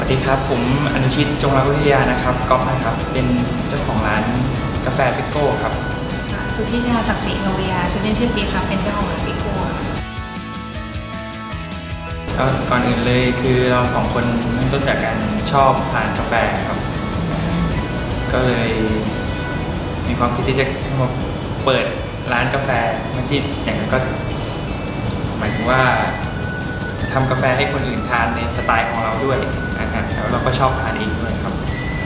ดีครับผมอนุชิตจงรักวิทยานะครับก๊อฟนะครับเป็นเจ้าของร้านกาแฟปิโก้ครับสุทธิชาศักดิ์ศรีโนวิยาชื่อเล่นชื่อปีครับเป็นเจ้าของร้านปิโก้ก่อนอื่นเลยคือเราสองคนเริ่มต้นจากการชอบทานกาแฟครับก็เลยมีความคิดที่จะมาเปิดร้านกาแฟมาที่อย่างนั้นก็หมายถึงว่าทำกาแฟให้คนอื่นทานในสไตล์ของเราด้วยนะครับแล้วเราก็ชอบทานเองด้วยครับ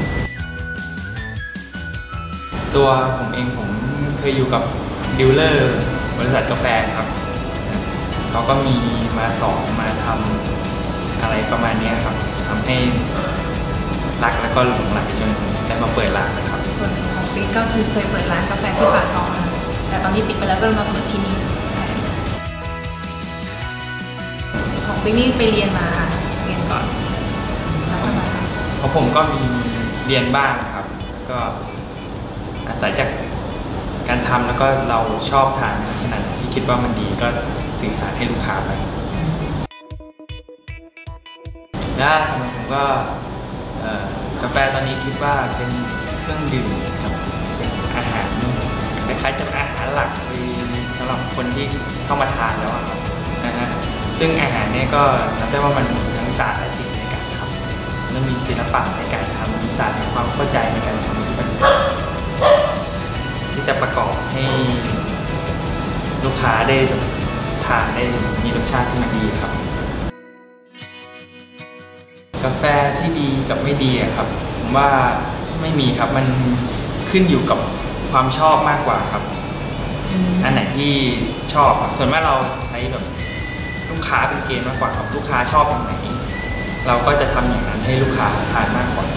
ตัวผมเองผมเคยอยู่กับดีลเลอร์บริษัทกาแฟครับเขาก็มีมาสอนมาทำอะไรประมาณนี้ครับทำให้รักแล้วก็หลงใหลจนได้มาเปิดร้านนะครับส่วนของปิ๊กก็คือเคยเปิดร้านกาแฟที่ป่าตองแต่ตอนนี้ปิดไปแล้วก็มาเปิดที่นี่ของปิ๊กนี่ไปเรียนมาเรียนก่อนแล้วก็มาเพราะผมก็มีเรียนบ้างครับก็อาศัยจากการทำแล้วก็เราชอบทานขนาดที่คิดว่ามันดีก็สื่อสารให้ลูกค้าไปและสำหรับผมก็กาแฟตอนนี้คิดว่าเป็นเครื่องดื่มกับเป็นอาหารคล้ายๆจะเป็นอาหารหลักสำหรับคนที่เข้ามาทานแล้วนะฮะซึ่งอาหารเนี่ยก็นับได้ว่ามันมีทั้งศาสตร์และศิลป์ในการทำและมีศิลปะในการทำมีศาสตร์ในความเข้าใจในการทำที่จะประกอบให้ลูกค้าได้ทานได้มีรสชาติที่ดีครับกาแฟที่ดีกับไม่ดีครับผมว่าไม่มีครับมันขึ้นอยู่กับความชอบมากกว่าครับอันไหนที่ชอบส่วนมากเราใช้แบบลูกค้าเป็นเกณฑ์มากกว่าครับลูกค้าชอบอย่างไหนเราก็จะทำอย่างนั้นให้ลูกค้าทานมากกว่า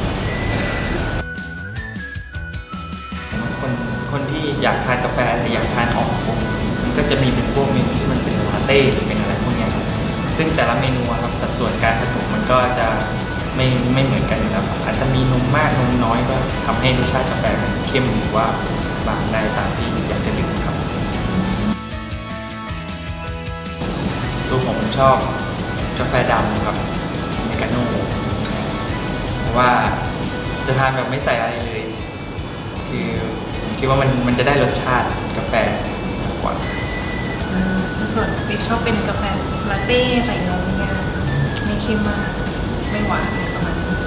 คนที่อยากทานกาแฟหรืออยากทานออกมันก็จะมีเป็นพวกเมนูที่มันเป็นลาเต้หรือเป็นอะไรพวกนี้ครับซึ่งแต่ละเมนูครับสัดส่วนการผสมมันก็จะไม่เหมือนกันอยู่แล้วครับอาจจะมีนมมากนมน้อยก็ทำให้รสชาติกาแฟมันเข้มหรือว่าบางได้ตามที่อยากจะดื่มครับตัวผมชอบกาแฟดำครับอเมริกาโน่เพราะว่าจะทานแบบไม่ใส่อะไรเลยคือคิดว่ามันจะได้รสชาติกาแฟมากกว่าส่วนปิ๊กชอบเป็นกาแฟลาเต้ใส่นมเนี่ยไม่เข้มมากไม่หวานประมาณนี้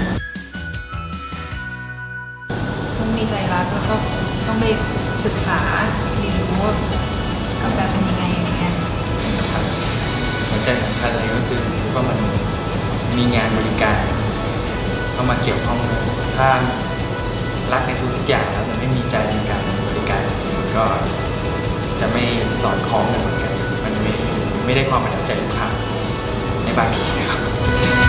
ต้องมีใจรักแล้วก็ต้องไปศึกษาเรียนรู้ว่ากาแฟเป็นยังไงอะไรเงี้ยหัวใจสำคัญเลยก็คือว่ามันมีงานบริการเข้ามาเกี่ยวข้องถ้ารักในทุกอย่างแล้วแต่ไม่มีใจในการบริการก็จะไม่สอดคล้องกันเหมือนกันมันไม่ได้ความประทับใจลูกค้าในบางทีนะครับ